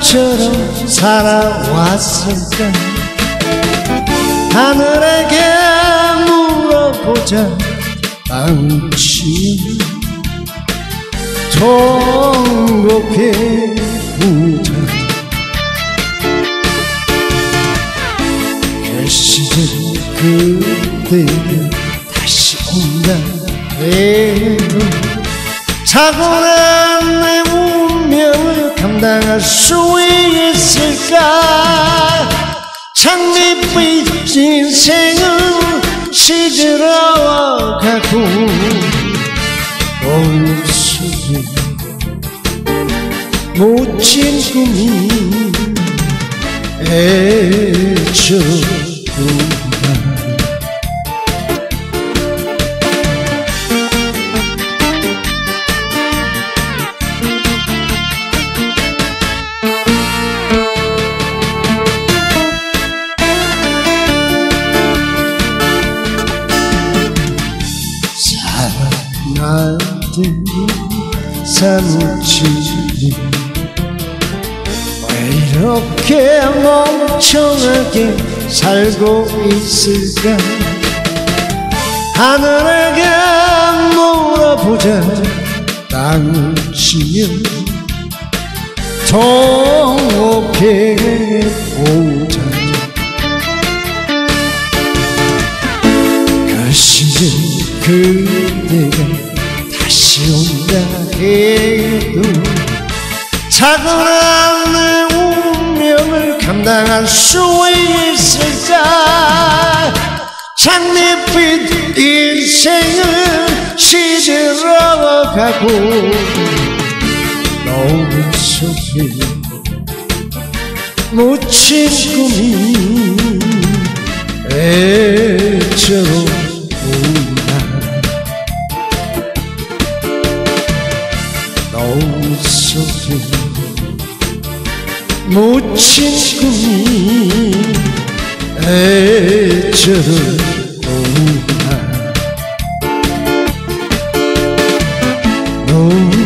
바보처럼 살아왔을까. 하늘에게 물어보자. 당신 통곡해보자. 그 시절 그대가 다시 온다 해도 타고난 내 운명을 감당할 수 있을까. 장밋빛 인생은 시들어가고 거울 속에 묻힌 꿈이 애처구나. 나한테 사무치니 왜 이렇게 멍청하게 살고 있을까. 하늘에게 물어보자. 당신은 통곡해보자. 그 시절 그대가 다시 온다 해도 타고난 내 운명을 감당할 수 있을까. 장밋빛 인생은 시들어가고 노을 속에 묻힌 꿈이 애처로운다. 노을 속에 묻힌 꿈이 애처로운다.